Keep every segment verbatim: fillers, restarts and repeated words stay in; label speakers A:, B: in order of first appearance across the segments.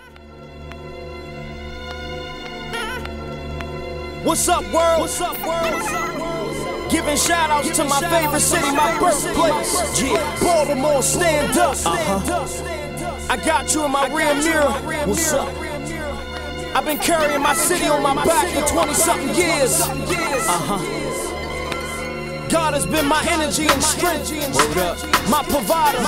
A: What's up, world? What's up, world? What's up, world? Giving shout outs to my favorite city, my birthplace. Yeah, Baltimore, stand up. Uh-huh. I got you in my rear mirror. What's up? I've been carrying my city on my back for twenty something years. Uh-huh. God has been my energy and strength. Word up. My provider.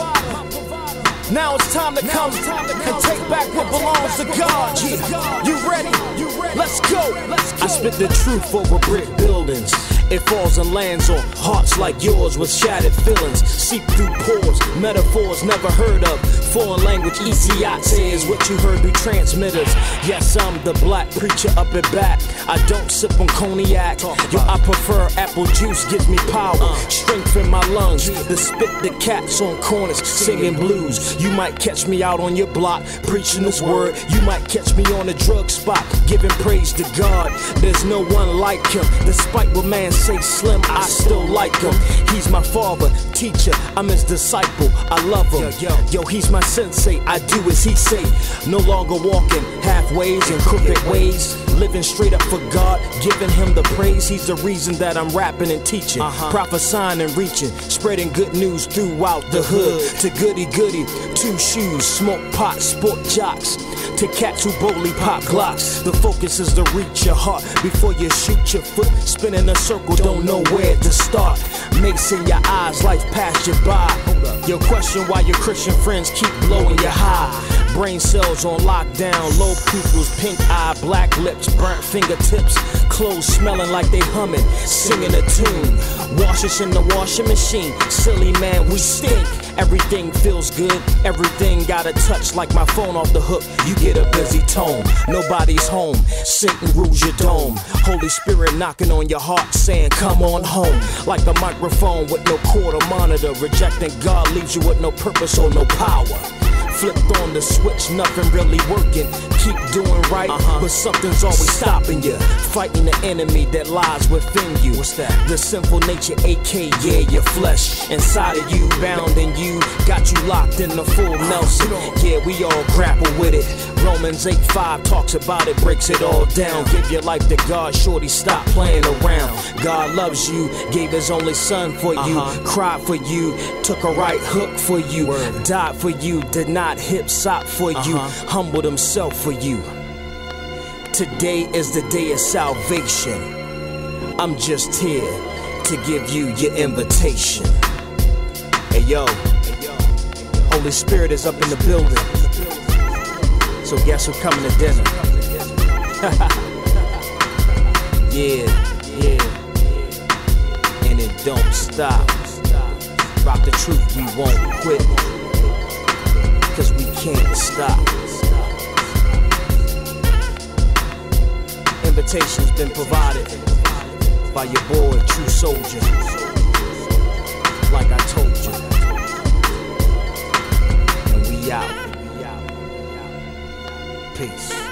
A: Now it's time to come and take back what belongs to God. Yeah. You ready? Let's go. I spit the truth over brick buildings. It falls and lands on hearts like yours with shattered feelings. Seep through pores, metaphors never heard of. Foreign language, Isiate is what you heard through transmitters. Yes, I'm the black preacher up and back. I don't sip on cognac. Yo, I prefer apple juice, gives me power. Strength in my lungs. The spit the cats on corners, singing blues. You might catch me out on your block, preaching this word. You might catch me on a drug spot, giving praise to God. There's no one like him. Despite what man say slim, I still like him. He's my father, teacher, I'm his disciple. I love him. Yo, he's my sensei, I do as he say. No longer walking halfways and crooked ways. Living straight up for God, giving him the praise. He's the reason that I'm rapping and teaching, uh-huh. prophesying and reaching, spreading good news throughout the hood. To goody goody, two shoes, smoke pot, sport jocks. To cats who boldly pop glocks. The focus is to reach your heart before you shoot your foot. Spinning a circle, don't know where to start. Mace in your eyes, life pass you by. Your question why your Christian friends keep blowing you high. Brain cells on lockdown, low pupils, pink eye, black lips, burnt fingertips, clothes smelling like they humming, singing a tune. Wash us in the washing machine, silly man, we stink. Everything feels good, everything got a touch like my phone off the hook. You get a busy tone, nobody's home. Satan rules your dome. Holy Spirit knocking on your heart, saying, come on home. Like a microphone with no cord or monitor. Rejecting God leaves you with no purpose or no power. Flipped on the switch, nothing really working. Keep doing right, uh-huh. but something's always stopping you. Fighting the enemy that lies within you. What's that? The sinful nature, aka your flesh. Inside of you, bound in you, got you locked in the full Nelson. Yeah, we all grapple with it. Romans eight five talks about it, breaks it all down. Give your life to God, shorty, stop playing around. God loves you, gave his only son for you, uh-huh. cried for you, took a right hook for you, Word. died for you, did not hip sop for uh-huh. you, humbled himself for you. Today is the day of salvation. I'm just here to give you your invitation. Hey yo, Holy Spirit is up in the building. So guess who's coming to dinner? yeah, yeah, and it don't stop. Rock the truth, we won't quit, cause we can't stop. Invitation's been provided by your boy, True Soldier. Like I told you, and we out. Peace.